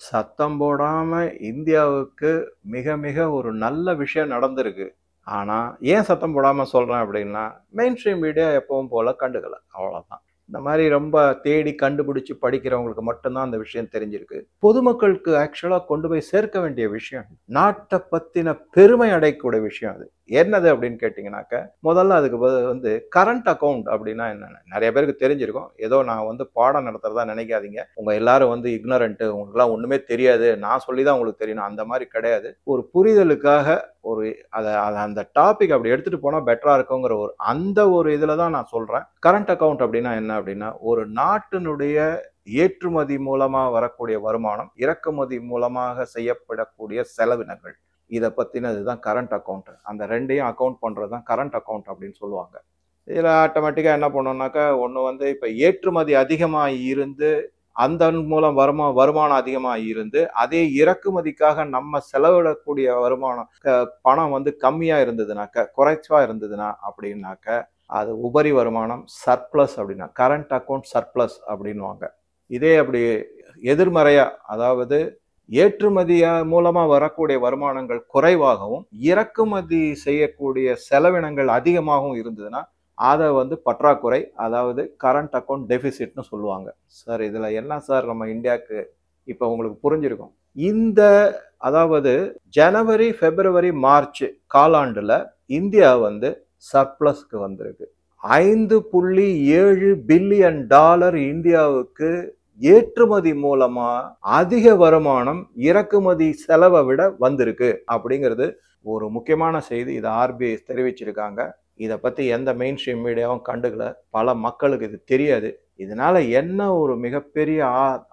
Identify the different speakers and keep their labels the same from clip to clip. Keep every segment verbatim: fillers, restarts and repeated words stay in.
Speaker 1: சத்தம் போடாம இந்தியாவுக்கு மிக மிக ஒரு நல்ல விஷயம் நடந்திருக்கு. ஆனா, ஏன் சத்தம் போடாம சொல்றேன் அப்படின்னா, மெயின் ஸ்ட்ரீம் மீடியா எப்பவும் போல கண்டுக்கல. அவ்வளோதான். இந்த மாரி ரொம்ப தேடி கண்டுபிடிச்சு படிக்கிறவங்களுக்கு மட்டும் தான் அந்த விஷயம் தெரிஞ்சிருக்கு. பொதுமக்களுக்கு ஆக்சுவலா கொண்டு போய் சேர்க்க வேண்டிய விஷயம். நாட்ட பத்தின பெருமை அடையக்கூடிய விஷயம் அது. என்னது அப்படின்னு கேட்டீங்கன்னாக்க, முதல்ல அதுக்கு ப வந்து கரண்ட் அக்கவுண்ட் அப்படின்னா என்னன்னு நெறைய பேருக்கு தெரிஞ்சிருக்கும். ஏதோ நான் வந்து பாடம் நடத்துறதா நினைக்காதீங்க. உங்க எல்லாரும் வந்து இக்னரன்ட் உங்களுக்கெல்லாம் ஒண்ணுமே தெரியாது. நான் சொல்லி தான் உங்களுக்கு தெரியணும். அந்த மாரி கிடையாது. ஒரு புரிதலுக்காக ஒரு அத அத அந்த டாபிக் அப்படி எடுத்துட்டு போனா பெட்டரா இருக்குங்கிற ஒரு அந்த ஒரு இதுல தான் நான் சொல்றேன். கரண்ட் அக்கவுண்ட் அப்படின்னா என்ன அப்படின்னா, ஒரு நாட்டினுடைய ஏற்றுமதி மூலமா வரக்கூடிய வருமானம், இறக்குமதி மூலமாக செய்யப்படக்கூடிய செலவினங்கள். இத பத்தினது தான் கரண்ட் அக்கவுண்ட். அந்த ரெண்டையும் அக்கவுண்ட் பண்றது தான் கரண்ட் அக்கவுண்ட் அப்படின்னு சொல்லுவாங்க. இதுல ஆட்டோமேட்டிக்கா என்ன பண்ணும்னாக்கா, ஒண்ணு வந்து இப்ப ஏற்றுமதி அதிகமா இருந்து அதன் மூலம் வருமா வருமானம் அதிகமா இருந்து, அதே இறக்குமதிக்காக நம்ம செலவிடக்கூடிய வருமானம் க பணம் வந்து கம்மியா இருந்ததுனாக்க, குறைச்சலா இருந்ததுன்னா அப்படின்னாக்க, அது உபரி வருமானம் சர்ப்ளஸ் அப்படின்னா கரண்ட் அக்கவுண்ட் சர்ப்ளஸ் அப்படின்னுவாங்க. இதே அப்படி எதிர்மறையா அதாவது ஏற்றுமதியா மூலமா வரக்கூடிய வருமானங்கள் குறைவாகவும், இறக்குமதி செய்யக்கூடிய செலவினங்கள் அதிகமாகவும் இருந்ததுன்னா, அத வந்து பற்றாக்குறை, அதாவது கரண்ட் அக்கவுண்ட் டெபிசிட்ன்னு சொல்லுவாங்க. சார் இதுல என்ன சார் நம்ம இந்தியாக்கு இப்ப உங்களுக்கு புரிஞ்சிருக்கும். இந்த அதாவது ஜனவரி, பிப்ரவரி, மார்ச் காலாண்டுல இந்தியா வந்து சர்ப்ளஸ்க்கு வந்திருக்கு. ஐந்து புள்ளி ஏழு பில்லியன் டாலர் இந்தியாவுக்கு ஏற்றுமதி மூலமா அதிக வருமானம் இறக்குமதி செலவை விட வந்திருக்கு அப்படிங்கிறது ஒரு முக்கியமான செய்தி. இதை ஆர்பிஐ தெரிவிச்சிருக்காங்க. இதை பத்தி எந்த மெயின் ஸ்ட்ரீம் மீடியாவும் கண்டுக்கல. பல மக்களுக்கு இது தெரியாது. இதனால என்ன ஒரு மிகப்பெரிய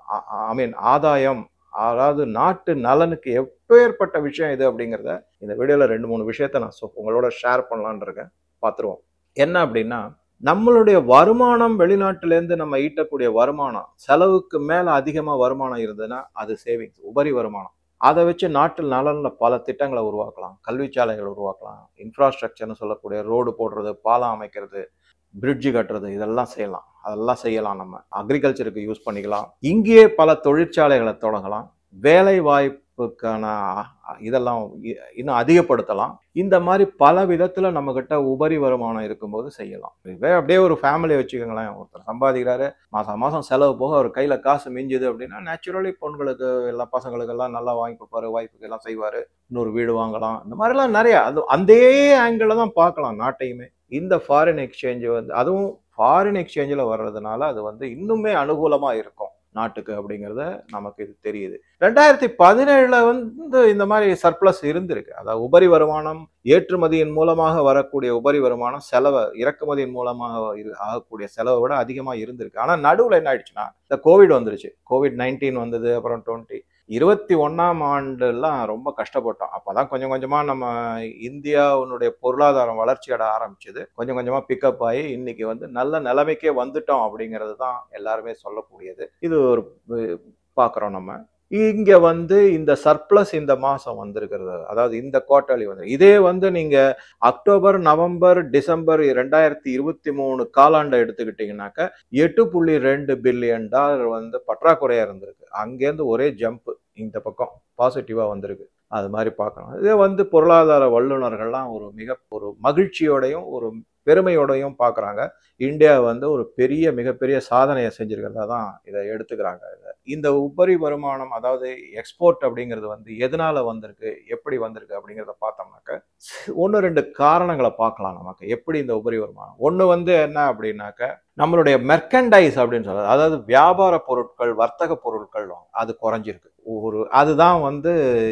Speaker 1: ஐ மீன் ஆதாயம், அதாவது நாட்டு நலனுக்கு எப்பேற்பட்ட விஷயம் இது அப்படிங்கிறத இந்த வீடியோல ரெண்டு மூணு விஷயத்த நான் உங்களோட ஷேர் பண்ணலான்னு இருக்கேன். பார்த்துருவோம். என்ன அப்படின்னா, நம்மளுடைய வருமானம் வெளிநாட்டிலேருந்து நம்ம ஈட்டக்கூடிய வருமானம் செலவுக்கு மேல அதிகமா வருமானம் இருந்ததுன்னா அது சேவிங்ஸ், உபரி வருமானம். அதை வச்சு நாட்டில் நலன்ல பல திட்டங்களை உருவாக்கலாம். கல்விச்சாலைகள் உருவாக்கலாம். இன்ஃப்ராஸ்ட்ரக்சர்னு சொல்லக்கூடிய ரோடு போடுறது, பாலம் அமைக்கிறது, பிரிட்ஜு கட்டுறது, இதெல்லாம் செய்யலாம். அதெல்லாம் செய்யலாம். நம்ம அக்ரிகல்ச்சருக்கு யூஸ் பண்ணிக்கலாம். இங்கேயே பல தொழிற்சாலைகளை தொடங்கலாம். வேலை வாய்ப்புக்கான இதெல்லாம் இன்னும் அதிகப்படுத்தலாம். இந்த மாதிரி பல விதத்துல நம்ம கிட்ட உபரி வருமானம் இருக்கும்போது செய்யலாம். அப்படியே ஒரு ஃபேமிலியை வச்சுக்கோங்களேன். ஒருத்தர் சம்பாதிக்கிறாரு, மாசம் மாசம் செலவு போக அவர் கையில காசு மிஞ்சுது அப்படின்னா, நேச்சுரலி பொண்களுக்கு எல்லா பசங்களுக்கு எல்லாம் நல்லா வாங்கி கொடுப்பாரு, வாய்ப்புக்கு எல்லாம் செய்வாரு, இன்னொரு வீடு வாங்கலாம். இந்த மாதிரிலாம் நிறைய அது அதே ஆங்கிள் தான் பார்க்கலாம் நாட்டையுமே. இந்த ஃபாரின் எக்ஸ்சேஞ்ச் வந்து அதுவும் ஃபாரின் எக்ஸ்சேஞ்சில் வர்றதுனால அது வந்து இன்னுமே அனுகூலமா இருக்கும் நாட்டுக்கு அப்படிங்கிறத நமக்கு இது தெரியுது. ரெண்டாயிரத்தி பதினேழுல வந்து இந்த மாதிரி சர்ப்ளஸ் இருந்திருக்கு. அதாவது உபரி வருமானம், ஏற்றுமதியின் மூலமாக வரக்கூடிய உபரி வருமானம் செலவை இறக்குமதியின் மூலமாக ஆகக்கூடிய செலவை விட அதிகமா இருந்திருக்கு. ஆனா நடுவில் என்ன ஆயிடுச்சுன்னா, இந்த கோவிட் வந்துருச்சு. கோவிட் நைன்டீன் வந்தது. அப்புறம் டுவெண்ட்டி இருபத்தி ஒன்னாம் ஆண்டுலாம் ரொம்ப கஷ்டப்பட்டோம். அப்பதான் கொஞ்சம் கொஞ்சமா நம்ம இந்தியாவுடைய பொருளாதாரம் வளர்ச்சி அடைய ஆரம்பிச்சது. கொஞ்சம் கொஞ்சமா பிக்கப் ஆகி இன்னைக்கு வந்து நல்ல நிலைமைக்கே வந்துட்டோம் அப்படிங்கிறது தான் எல்லாருமே சொல்லக்கூடியது. இது ஒரு பார்க்குறோம் நம்ம. இங்க வந்து இந்த சர்ப்ளஸ் இந்த மாசம் வந்திருக்கிறது, அதாவது இந்த குவார்டர்லி வந்து இதே வந்து நீங்க அக்டோபர், நவம்பர், டிசம்பர் ரெண்டாயிரத்தி இருபத்தி மூணு காலாண்டை எடுத்துக்கிட்டீங்கன்னாக்க எட்டு புள்ளி ரெண்டு பில்லியன் டாலர் வந்து பற்றாக்குறையா இருந்திருக்கு. அங்கேருந்து ஒரே ஜம்ப் இந்த பக்கம் பாசிட்டிவா வந்திருக்கு. அது மாதிரி பார்க்கணும். இதே வந்து பொருளாதார வல்லுநர்கள்லாம் ஒரு மிக ஒரு மகிழ்ச்சியோடையும் ஒரு பெருமையோடையும் பார்க்குறாங்க. இந்தியா வந்து ஒரு பெரிய மிகப்பெரிய சாதனையை செஞ்சிருக்கிறதா தான் இதை எடுத்துக்கிறாங்க. இந்த உபரி வருமானம், அதாவது எக்ஸ்போர்ட் அப்படிங்கிறது வந்து எதனால வந்திருக்கு, எப்படி வந்திருக்கு அப்படிங்கிறத பார்த்தோம்னாக்க ஒன்று ரெண்டு காரணங்களை பார்க்கலாம். நமக்கு எப்படி இந்த உபரி வருமானம் ஒன்று வந்து என்ன அப்படின்னாக்க, நம்மளுடைய மெர்கண்டைஸ் அப்படின்னு சொல்றது, அதாவது வியாபார பொருட்கள், வர்த்தக பொருட்கள் அது குறைஞ்சிருக்கு. ஒரு அதுதான் வந்து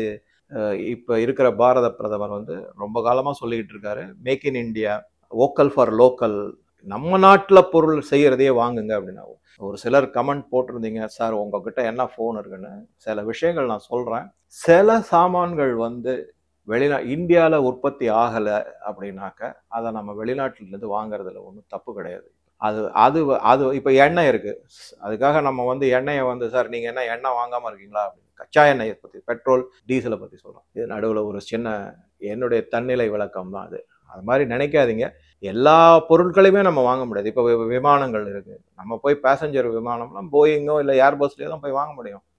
Speaker 1: இப்ப இருக்கிற பாரத பிரதமர் வந்து ரொம்ப காலமா சொல்லிக்கிட்டு இருக்காரு. Make in India, vocal for local, நம்ம நாட்டுல பொருள் செய்யறதையே வாங்குங்க அப்படின்னா. ஒரு சிலர் கமெண்ட் போட்டிருந்தீங்க, சார் உங்ககிட்ட என்ன போன் இருக்குன்னு. சில விஷயங்கள் நான் சொல்றேன். சில சாமான்கள் வந்து வெளிநா இந்தியால உற்பத்தி ஆகல அப்படின்னாக்க அதை நம்ம வெளிநாட்டில இருந்து வாங்குறதுல ஒன்றும் தப்பு கிடையாது. அது அது அது இப்ப எண்ணெய் இருக்கு. அதுக்காக நம்ம வந்து எண்ணெயை வந்து, சார் நீங்க என்ன எண்ணெய் வாங்காம இருக்கீங்களா அப்படின்னு கச்சா எண்ணெயை பத்தி, பெட்ரோல் டீசலை பத்தி சொல்றோம். இது நடுவில் ஒரு சின்ன என்னுடைய தன்னிலை விளக்கம் தான் அது. அது மாதிரி நினைக்காதீங்க. எல்லா பொருட்களையுமே நம்ம வாங்க முடியாது. இப்போ விமானங்கள் இருக்கு. நம்ம போய் பேசஞ்சர் விமானம்லாம் போயிங்கோ இல்லை ஏர்பஸ்லயோ தான் போய் வாங்க முடியும்.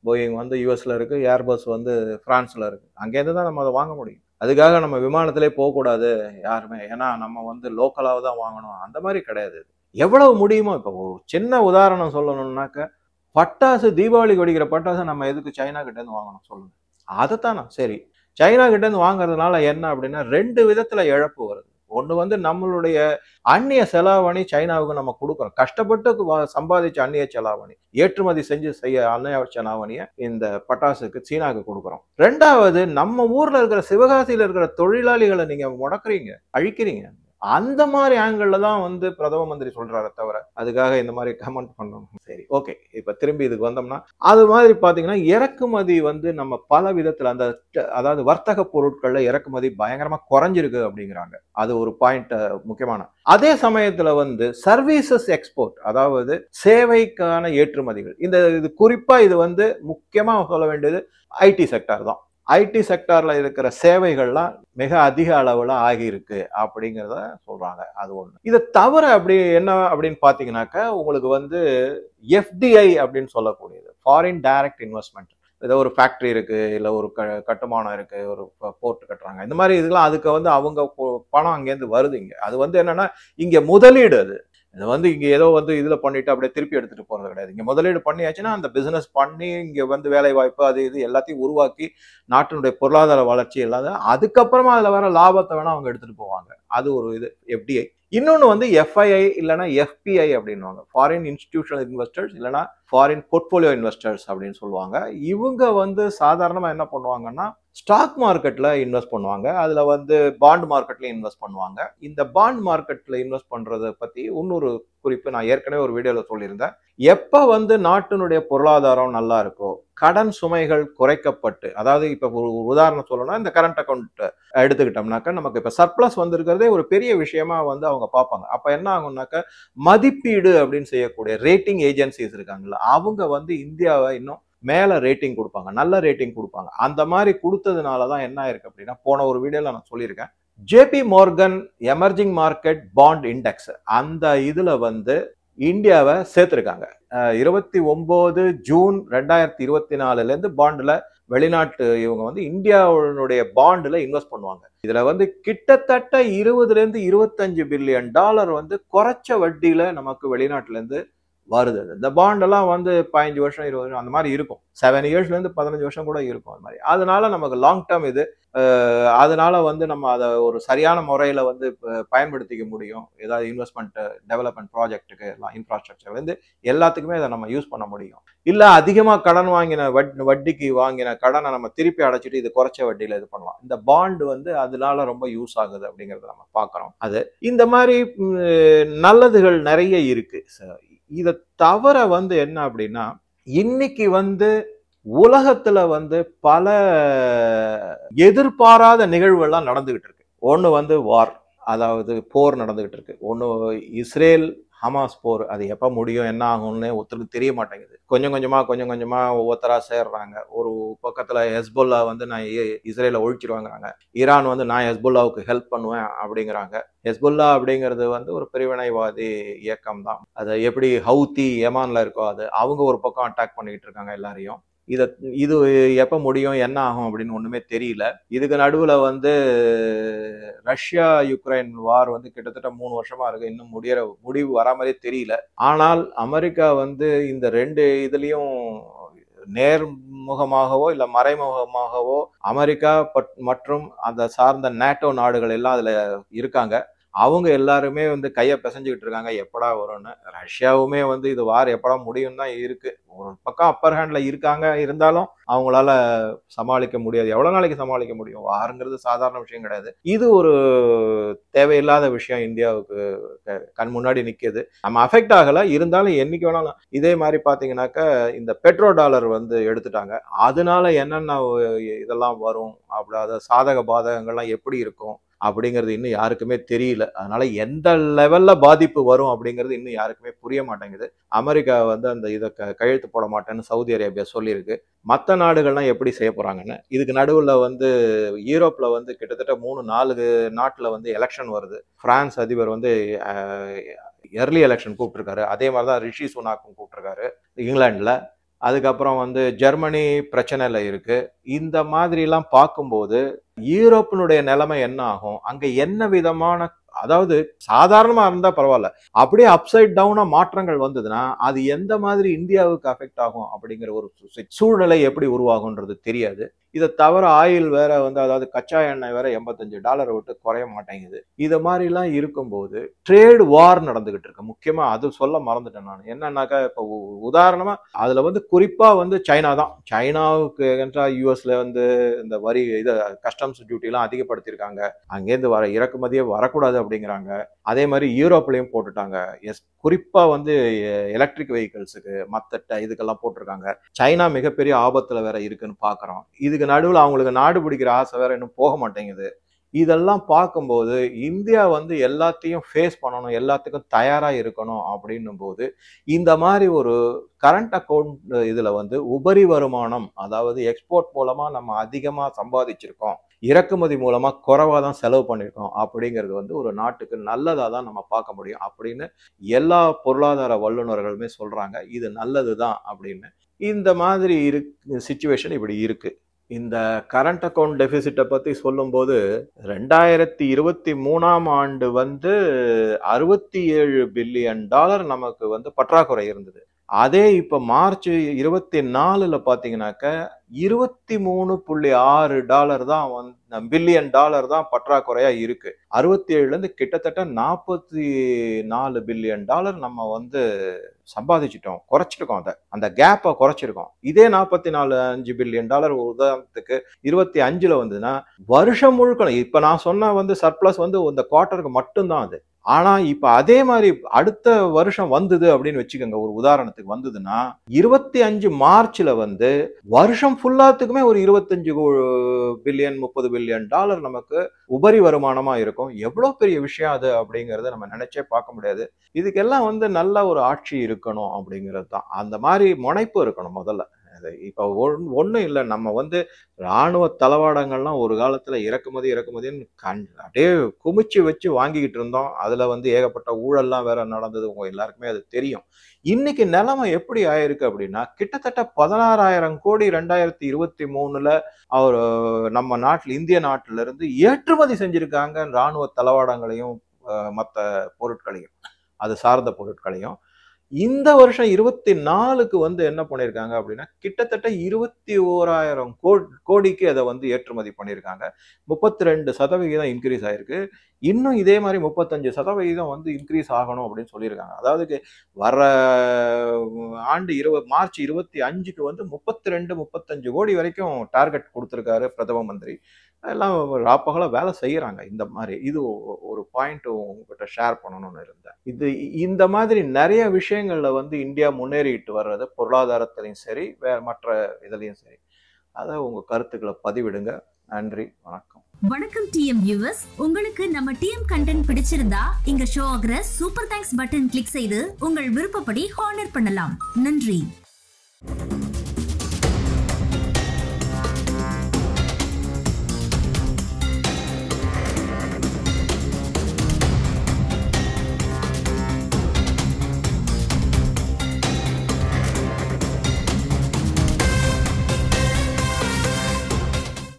Speaker 1: போயிங் வந்து யூஎஸ்ல இருக்கு, ஏர்பஸ் வந்து பிரான்ஸ்ல இருக்கு. அங்கேருந்து தான் நம்ம அதை வாங்க முடியும். அதுக்காக நம்ம விமானத்திலே போகக்கூடாது யாருமே, ஏன்னா நம்ம வந்து லோக்கலாக தான் வாங்கணும், அந்த மாதிரி கிடையாது. எவ்வளவு முடியுமோ, இப்போ ஒரு சின்ன உதாரணம் சொல்லணும்னாக்க, பட்டாசு தீபாவளிக்கு வெடிக்கிற பட்டாசு நம்ம எதுக்கு சைனா கிட்ட இருந்து வாங்கணும் சொல்லுங்க? அதைத்தான் நான் சரி சைனா கிட்ட இருந்து வாங்குறதுனால என்ன அப்படின்னா ரெண்டு விதத்துல இழப்பு வருது. ஒண்ணு வந்து நம்மளுடைய அந்நிய செலாவணி சைனாவுக்கு நம்ம கொடுக்குறோம். கஷ்டப்பட்டு சம்பாதிச்ச அந்நிய செலாவணி, ஏற்றுமதி செஞ்சு செய்ய அந்நிய செலாவணியை இந்த பட்டாசுக்கு சீனாவுக்கு கொடுக்குறோம். ரெண்டாவது, நம்ம ஊர்ல இருக்கிற சிவகாசியில இருக்கிற தொழிலாளிகளை நீங்க முடக்குறீங்க, அழிக்கிறீங்க. அந்த மாதிரி ஆங்கிள் தான் வந்து பிரதம மந்திரி சொல்றாரு தவிர அதுக்காக இந்த மாதிரி கமெண்ட் பண்ணணும். சரி, ஓகே. இப்ப திரும்பி இதுக்கு வந்தோம்னா, அது மாதிரி பாத்தீங்கன்னா இறக்குமதி வந்து நம்ம பல விதத்துல அந்த அதாவது வர்த்தக பொருட்கள்ல இறக்குமதி பயங்கரமா குறைஞ்சிருக்கு அப்படிங்கிறாங்க. அது ஒரு பாயிண்ட் முக்கியமான. அதே சமயத்துல வந்து சர்வீசஸ் எக்ஸ்போர்ட், அதாவது சேவைக்கான ஏற்றுமதிகள், இந்த இது குறிப்பா இது வந்து முக்கியமா சொல்ல வேண்டியது ஐடி செக்டார் தான். ஐடி செக்டார்ல இருக்கிற சேவைகள்லாம் மிக அதிக அளவுல ஆகியிருக்கு அப்படிங்கிறத சொல்றாங்க. அது ஒண்ணு. இதை தவிர அப்படி என்ன அப்படின்னு பாத்தீங்கன்னாக்க, உங்களுக்கு வந்து எஃப்டிஐ அப்படின்னு சொல்லக்கூடியது, ஃபாரின் டைரக்ட் இன்வெஸ்ட்மெண்ட். ஏதோ ஒரு ஃபேக்டரி இருக்கு, இல்ல ஒரு கட்டுமானம் இருக்கு, ஒரு போர்ட் கட்டுறாங்க, இந்த மாதிரி இதெல்லாம் அதுக்கு வந்து அவங்க பணம் அங்கேருந்து வருது. இங்க அது வந்து என்னன்னா இங்க முதலீடு. அது இது வந்து இங்க ஏதோ வந்து இதுல பண்ணிட்டு அப்படியே திருப்பி எடுத்துட்டு போறது கிடையாது. இங்க முதலீடு பண்ணியாச்சுன்னா அந்த பிசினஸ் பண்ணி இங்க வந்து வேலை வாய்ப்பு அது இது எல்லாத்தையும் உருவாக்கி நாட்டினுடைய பொருளாதார வளர்ச்சி இல்லாத அதுக்கப்புறமா அதுல வர லாபத்தை வேணா அவங்க எடுத்துட்டு போவாங்க. அது ஒரு இது எஃப்டிஐ. இன்னொன்னு வந்து எஃப்ஐஐ இல்லைன்னா எஃபிஐ அப்படின்னுவாங்க, ஃபாரின் இன்ஸ்டிடியூஷனல் இன்வெஸ்டர்ஸ் இல்லைன்னா ஃபாரின் போர்ட்போலியோ இன்வெஸ்டர்ஸ் அப்படின்னு சொல்லுவாங்க. இவங்க வந்து சாதாரணமா என்ன பண்ணுவாங்கன்னா ஸ்டாக் மார்க்கெட்ல இன்வெஸ்ட் பண்ணுவாங்க, அதுல வந்து பாண்ட் மார்க்கெட்ல இன்வெஸ்ட் பண்ணுவாங்க. இந்த பாண்ட் மார்க்கெட்ல இன்வெஸ்ட் பண்றதை பத்தி இன்னொரு குறிப்பு நான் ஏற்கனவே ஒரு வீடியோல சொல்லியிருந்தேன். எப்ப வந்து நாட்டினுடைய பொருளாதாரம் நல்லா இருக்கோ, கடன் சுமைகள் குறைக்கப்பட்டு, அதாவது இப்ப ஒரு உதாரணம் சொல்லணும்னா இந்த கரண்ட் அக்கௌண்ட் எடுத்துக்கிட்டோம்னாக்க நமக்கு இப்ப சர்ப்ளஸ் வந்திருக்கிறதே ஒரு பெரிய விஷயமா வந்து அவங்க பார்ப்பாங்க. அப்ப என்ன ஆகும்னாக்க மதிப்பீடு அப்படின்னு செய்யக்கூடிய ரேட்டிங் ஏஜென்சிஸ் இருக்காங்கல்ல, அவங்க வந்து இந்தியாவை இன்னும் மேல ரேட்டிங் கொடுப்பாங்க, நல்ல ரேட்டிங் கொடுப்பாங்க. அந்த மாதிரி கொடுத்ததுனாலதான் என்ன ஆயிருக்கு அப்படின்னா, போன ஒரு வீடியோல நான் சொல்லியிருக்கேன், JP Morgan emerging market bond index அந்த இதுல வந்து இந்தியாவை சேர்த்திருக்காங்க. இருபத்தி ஒன்பது ஜூன் ரெண்டாயிரத்தி இருபத்தி நாலுல இருந்து பாண்டுல வெளிநாட்டு இவங்க வந்து இந்தியாவுடைய பாண்டுல இன்வெஸ்ட் பண்ணுவாங்க. இதுல வந்து கிட்டத்தட்ட இருபதுல இருந்து இருபத்தஞ்சு பில்லியன் டாலர் வந்து குறைச்ச வட்டியில நமக்கு வெளிநாட்டுல இருந்து வருது. இந்த பாண்ட் எல்லாம் வந்து பதினஞ்சு வருஷம் இருபது வருஷம் அந்த மாதிரி இருக்கும், செவன் இயர்ஸ்ல இருந்து பதினஞ்சு வருஷம் கூட இருக்கும் அது மாதிரி. அதனால நமக்கு லாங் டேர்ம் இது. அதனால வந்து நம்ம அதை ஒரு சரியான முறையில வந்து பயன்படுத்திக்க முடியும். ஏதாவது இன்வெஸ்ட்மெண்ட் டெவலப்மெண்ட் ப்ராஜெக்ட்டுக்கு எல்லாம் இன்ஃப்ராஸ்ட்ரக்சர்ல இருந்து எல்லாத்துக்குமே அதை நம்ம யூஸ் பண்ண முடியும். இல்ல அதிகமா கடன் வாங்கின வட்டிக்கு வாங்கின கடனை நம்ம திருப்பி அடைச்சிட்டு இது குறைச்ச வட்டியில இது பண்ணலாம். இந்த பாண்ட் வந்து அதனால ரொம்ப யூஸ் ஆகுது அப்படிங்கறத நம்ம பாக்குறோம். அது இந்த மாதிரி நல்லதுகள் நிறைய இருக்கு. இதை தவிர வந்து என்ன அப்படின்னா, இன்னைக்கு வந்து உலகத்துல வந்து பல எதிர்பாராத நிகழ்வுகள்லாம் நடந்துகிட்டு இருக்கு. ஒண்ணு வந்து வார், அதாவது போர் நடந்துகிட்டு இருக்கு. ஒண்ணு இஸ்ரேல் ஹமாஸ் போர். அது எப்ப முடியும் என்ன ஆகும்னு ஒருத்தருக்கு தெரிய மாட்டேங்குது. கொஞ்சம் கொஞ்சமா கொஞ்சம் கொஞ்சமா ஒவ்வொருத்தரா சேர்றாங்க. ஒரு பக்கத்துல ஹெஸ்புல்லா வந்து நான் இஸ்ரேலை ஒழிச்சிருவாங்கிறாங்க, ஈரான் வந்து நான் ஹெஸ்புல்லாவுக்கு ஹெல்ப் பண்ணுவேன் அப்படிங்கிறாங்க. ஹெஸ்புல்லா அப்படிங்கிறது வந்து ஒரு பிரிவினைவாதி இயக்கம் தான். அதை எப்படி ஹவுத்தி யமான்ல இருக்கோ அது அவங்க ஒரு பக்கம் அட்டாக் பண்ணிக்கிட்டு இருக்காங்க எல்லாரையும். இத இது எப்ப முடியும் என்ன ஆகும் அப்படின்னு ஒண்ணுமே தெரியல. இதுக்கு நடுவுல வந்து ரஷ்யா யுக்ரைன் வார் வந்து கிட்டத்தட்ட மூணு வருஷமா இருக்கு, இன்னும் முடியற முடிவு வராமலே தெரியல. ஆனால் அமெரிக்கா வந்து இந்த ரெண்டு இதுலயும் நேர்முகமாகவோ இல்ல மறைமுகமாகவோ அமெரிக்கா மற்றும் அந்த சார்ந்த நேட்டோ நாடுகள் எல்லாம் அதுல இருக்காங்க. அவங்க எல்லாருமே வந்து கையை பிசைஞ்சுக்கிட்டு இருக்காங்க எப்படா வரும்னு. ரஷ்யாவுமே வந்து இது வார் எப்படா முடியும் தான் இருக்கு. ஒரு பக்கம் அப்பர் ஹேண்ட்ல இருக்காங்க, இருந்தாலும் அவங்களால சமாளிக்க முடியாது. எவ்வளவு நாளைக்கு சமாளிக்க முடியும்? வாருங்கிறது சாதாரண விஷயம் கிடையாது. இது ஒரு தேவையில்லாத விஷயம் இந்தியாவுக்கு கண் முன்னாடி நிக்குது. நம்ம அஃபெக்ட் ஆகல, இருந்தாலும் என்னைக்கு வேணாலும் இதே மாதிரி பாத்தீங்கன்னாக்க இந்த பெட்ரோ டாலர் வந்து எடுத்துட்டாங்க. அதனால என்னென்ன இதெல்லாம் வரும், அப்படி அத சாதக பாதகங்கள்லாம் எப்படி இருக்கும் அப்படிங்கிறது இன்னும் யாருக்குமே தெரியல. அதனால எந்த லெவல்ல பாதிப்பு வரும் அப்படிங்கிறது இன்னும் யாருக்குமே புரிய மாட்டேங்குது. அமெரிக்கா வந்து அந்த இதை கையெழுத்து போட மாட்டேன்னு சவுதி அரேபியா சொல்லியிருக்கு. மற்ற நாடுகள்லாம் எப்படி செய்ய போறாங்கன்னு. இதுக்கு நடுவில் வந்து யூரோப்ல வந்து கிட்டத்தட்ட மூணு நாலு நாட்டுல வந்து எலெக்ஷன் வருது. பிரான்ஸ் அதிபர் வந்து எர்லி எலெக்ஷன் கூப்பிட்டுருக்காரு. அதே மாதிரிதான் ரிஷி சுனாக்கும் கூப்பிட்டுருக்காரு இங்கிலாந்துல. அதுக்கப்புறம் வந்து ஜெர்மனி பிரச்சனையில இருக்கு. இந்த மாதிரிலாம் பார்க்கும்போது யூரோப்பினுடைய நிலைமை என்ன ஆகும்? அங்க என்ன விதமான, அதாவது சாதாரணமா இருந்தா பரவாயில்ல, அப்படியே அப்சைட் டவுனா மாற்றங்கள் வந்ததுன்னா அது எந்த மாதிரி இந்தியாவுக்கு அஃபெக்ட் ஆகும் அப்படிங்கிற ஒரு சூழ்நிலை எப்படி உருவாகும்ன்றது தெரியாது. இதை தவிர ஆயில் வேற வந்து, அதாவது கச்சா எண்ணெய் வேற எண்பத்தஞ்சு டாலரை விட்டு குறைய மாட்டேங்குது. இதை மாதிரிலாம் இருக்கும்போது ட்ரேட் வார் நடந்துகிட்டு இருக்கு. முக்கியமா அது சொல்ல மறந்துட்டேன் நான். என்னன்னாக்கா இப்போ உதாரணமா அதுல வந்து குறிப்பா வந்து சைனா தான். சைனாவுக்கு எகென்ஸ்டா யூஎஸ்ல வந்து இந்த வரி இதை கஸ்டம்ஸ் டியூட்டி எல்லாம் அதிகப்படுத்தியிருக்காங்க. அங்கேருந்து வர இறக்குமதியே வரக்கூடாது அப்படிங்கிறாங்க. அதே மாதிரி யூரோப்லயும் போட்டுட்டாங்க. எஸ், குறிப்பா வந்து எலக்ட்ரிக் வெஹிக்கிள்ஸுக்கு மற்ற இதுக்கெல்லாம் போட்டிருக்காங்க. சைனா மிகப்பெரிய ஆபத்துல வேற இருக்குன்னு பாக்குறோம். இதுக்கு நடுவில் அவங்களுக்கு நாடு பிடிக்கிற ஆசை வேற இன்னும் போக மாட்டேங்குது. இதெல்லாம் பார்க்கும்போது இந்தியா வந்து எல்லாத்தையும் ஃபேஸ் பண்ணணும், எல்லாத்துக்கும் தயாரா இருக்கணும் அப்படின்னும் போது இந்த மாதிரி ஒரு கரண்ட் அக்கௌண்ட் இதுல வந்து உபரி வருமானம், அதாவது எக்ஸ்போர்ட் மூலமா நம்ம அதிகமா சம்பாதிச்சிருக்கோம், இறக்குமதி மூலமா குறைவா தான் செலவு பண்ணியிருக்கோம் அப்படிங்கிறது வந்து ஒரு நாட்டுக்கு நல்லதா தான் நம்ம பார்க்க முடியும் அப்படின்னு எல்லா பொருளாதார வல்லுநர்களுமே சொல்றாங்க. இது நல்லதுதான் அப்படின்னு. இந்த மாதிரி இரு சிச்சுவேஷன் இப்படி இருக்கு. இந்த கரண்ட் அக்கௌண்ட் டெபிசிட்டை பத்தி சொல்லும்போது ரெண்டாயிரத்தி இருபத்தி மூணாம் ஆண்டு வந்து அறுபத்தி ஏழு பில்லியன் டாலர் நமக்கு வந்து பற்றாக்குறை இருந்தது. அதே இப்ப மார்ச் இருபத்தி நாலுல பாத்தீங்கன்னாக்க இருபத்தி மூணு புள்ளி ஆறு டாலர் தான் வந்து பில்லியன் டாலர் தான் பற்றாக்குறையா இருக்கு. அறுபத்தி ஏழுல இருந்து கிட்டத்தட்ட நாற்பத்தி நாலு பில்லியன் டாலர் நம்ம வந்து சம்பாதிச்சிட்டோம், குறைச்சிருக்கோம். அதை அந்த கேப்பை குறைச்சிருக்கோம். இதே நாற்பத்தி நாலு அஞ்சு பில்லியன் டாலர் உதாரணத்துக்கு இருபத்தி அஞ்சுல வந்துன்னா வருஷம் முழுக்க, இப்ப நான் சொன்ன வந்து சர்ப்ளஸ் வந்து இந்த குவார்ட்டருக்கு மட்டும்தான் அது. ஆனா இப்ப அதே மாதிரி அடுத்த வருஷம் வந்தது அப்படின்னு வச்சுக்கோங்க, ஒரு உதாரணத்துக்கு வந்ததுன்னா இருபத்தி அஞ்சு மார்ச்ல வந்து வருஷம் ஃபுல்லாத்துக்குமே ஒரு இருபத்தஞ்சு பில்லியன் முப்பது பில்லியன் டாலர் நமக்கு உபரி வருமானமா இருக்கும். எவ்வளவு பெரிய விஷயம் அது அப்படிங்கறத நம்ம நினைச்சே பார்க்க முடியாது. இதுக்கெல்லாம் வந்து நல்ல ஒரு ஆட்சி இருக்கணும் அப்படிங்கிறது தான். அந்த மாதிரி முனைப்பு இருக்கணும் முதல்ல. இப்ப ஒண்ணும் இல்லை, நம்ம வந்து இராணுவ தளவாடங்கள்லாம் ஒரு காலத்துல இறக்குமதி இறக்குமதின்னு கண் அப்படியே குமிச்சு வச்சு வாங்கிக்கிட்டு இருந்தோம். அதுல வந்து ஏகப்பட்ட ஊழல்லாம் வேற நடந்தது, உங்க எல்லாருக்குமே அது தெரியும். இன்னைக்கு நிலைமை எப்படி ஆயிருக்கு அப்படின்னா கிட்டத்தட்ட பதினாறாயிரம் கோடி ரெண்டாயிரத்தி இருபத்தி மூணுல அவர் நம்ம நாட்டில் இந்திய நாட்டில இருந்து ஏற்றுமதி செஞ்சிருக்காங்க, இராணுவ தளவாடங்களையும் மற்ற பொருட்களையும் அது சார்ந்த பொருட்களையும். இந்த வருஷம் இருபத்தி நாலுக்கு வந்து என்ன பண்ணியிருக்காங்க அப்படின்னா கிட்டத்தட்ட இருபத்தி ஓராயிரம் கோடிக்கு அதை வந்து ஏற்றுமதி பண்ணியிருக்காங்க. முப்பத்தி ரெண்டு சதவிகிதம் இன்க்ரீஸ் ஆயிருக்கு. இன்னும் இதே மாதிரி முப்பத்தஞ்சு சதவிகிதம் வந்து இன்க்ரீஸ் ஆகணும் அப்படின்னு சொல்லியிருக்காங்க. அதாவது வர ஆண்டு இருபது மார்ச் இருபத்தி அஞ்சுக்கு வந்து முப்பத்தி ரெண்டு முப்பத்தஞ்சு கோடி வரைக்கும் டார்கெட் கொடுத்துருக்காரு பிரதம மந்திரி. எல்லாம் ராப்பகல வேலை செய்யறாங்க. இந்த மாதிரி இது ஒரு பாயிண்ட் உங்ககிட்ட ஷேர் பண்ணணும்னு இருந்தேன். இது இந்த மாதிரி நிறைய விஷயங்கள்ல வந்து இந்தியா முன்னேறிட்டு வர்றது, பொருளாதாரத்திலையும் சரி வேற மற்ற இதுலயும் சரி. அத உங்க கருத்துக்களை பதிவிடுங்க. நன்றி, வணக்கம்.
Speaker 2: வணக்கம் டிஎம் வியூவர்ஸ், உங்களுக்கு நம்ம டிஎம் கண்டென்ட் பிடிச்சிருந்தா இங்க ஷோ ஆகிற சூப்பர் தேங்க்ஸ் பட்டன் கிளிக் செய்து உங்கள் விருப்பப்படி ஹானர் பண்ணலாம். நன்றி.